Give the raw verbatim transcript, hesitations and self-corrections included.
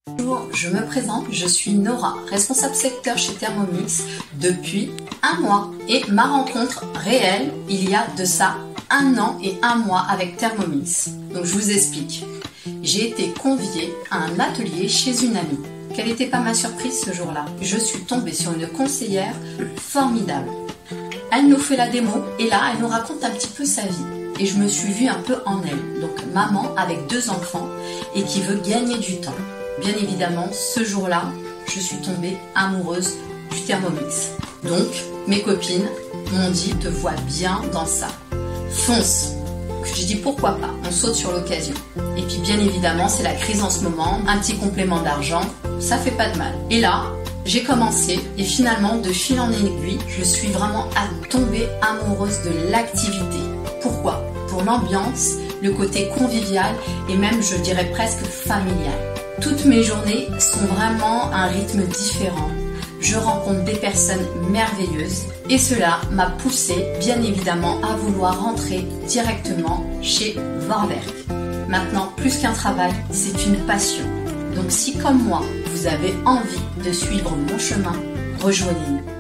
Bonjour, je me présente, je suis Nora, responsable secteur chez Thermomix depuis un mois. Et ma rencontre réelle, il y a de ça un an et un mois avec Thermomix. Donc je vous explique. J'ai été conviée à un atelier chez une amie. Quelle n'était pas ma surprise ce jour-là? Je suis tombée sur une conseillère formidable. Elle nous fait la démo et là, elle nous raconte un petit peu sa vie. Et je me suis vue un peu en elle. Donc maman avec deux enfants et qui veut gagner du temps. Bien évidemment, ce jour-là, je suis tombée amoureuse du Thermomix. Donc, mes copines m'ont dit, te vois bien dans ça. Fonce. J'ai dit pourquoi pas, on saute sur l'occasion. Et puis bien évidemment, c'est la crise en ce moment, un petit complément d'argent, ça fait pas de mal. Et là, j'ai commencé et finalement, de fil en aiguille, je suis vraiment à tomber amoureuse de l'activité. Pourquoi? Pour l'ambiance, le côté convivial et même, je dirais presque familial. Toutes mes journées sont vraiment un rythme différent. Je rencontre des personnes merveilleuses et cela m'a poussé bien évidemment à vouloir rentrer directement chez Vorwerk. Maintenant, plus qu'un travail, c'est une passion. Donc si comme moi, vous avez envie de suivre mon chemin, rejoignez-nous.